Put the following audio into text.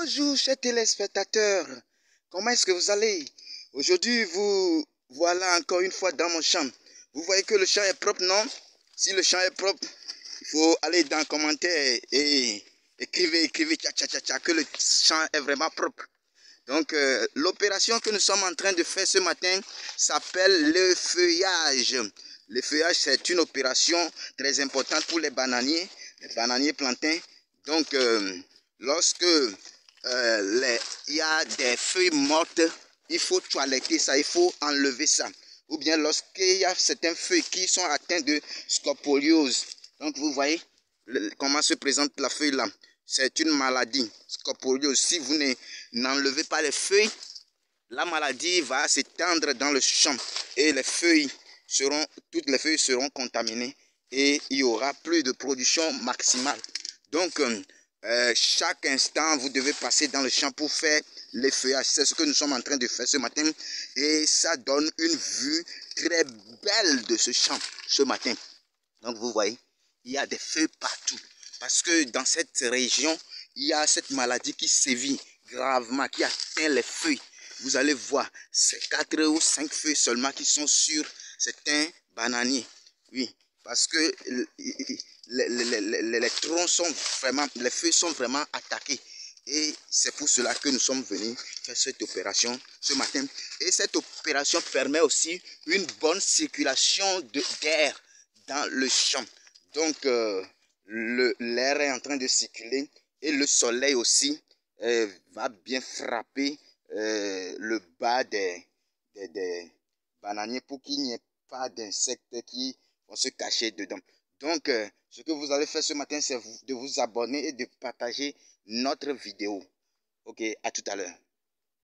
Bonjour chers téléspectateurs, comment est-ce que vous allez? Aujourd'hui vous voilà encore une fois dans mon champ. Vous voyez que le champ est propre, non? Si le champ est propre, il faut aller dans les commentaires et écrivez, tcha, que le champ est vraiment propre. Donc l'opération que nous sommes en train de faire ce matin s'appelle le feuillage. Le feuillage, c'est une opération très importante pour les bananiers plantains. Donc lorsque il y a des feuilles mortes, il faut toiletter ça, il faut enlever ça. Ou bien lorsqu'il y a certaines feuilles qui sont atteintes de scopoliose. Donc vous voyez comment se présente la feuille là. C'est une maladie, scopoliose. Si vous n'enlevez pas les feuilles, la maladie va s'étendre dans le champ et toutes les feuilles seront contaminées et il y aura plus de production maximale. Donc, chaque instant, vous devez passer dans le champ pour faire les feuillages. C'est ce que nous sommes en train de faire ce matin et ça donne une vue très belle de ce champ ce matin. Donc, vous voyez, il y a des feuilles partout parce que dans cette région, il y a cette maladie qui sévit gravement, qui atteint les feuilles. Vous allez voir, c'est 4 ou 5 feuilles seulement qui sont sur certains bananiers. Oui, parce que les troncs sont vraiment, les feuilles sont vraiment attaquées. Et c'est pour cela que nous sommes venus faire cette opération ce matin. Et cette opération permet aussi une bonne circulation d'air dans le champ. Donc, l'air est en train de circuler et le soleil aussi va bien frapper le bas des bananiers pour qu'il n'y ait pas d'insectes qui vont se cacher dedans. Donc, ce que vous allez faire ce matin, c'est de vous abonner et de partager notre vidéo. Ok, à tout à l'heure.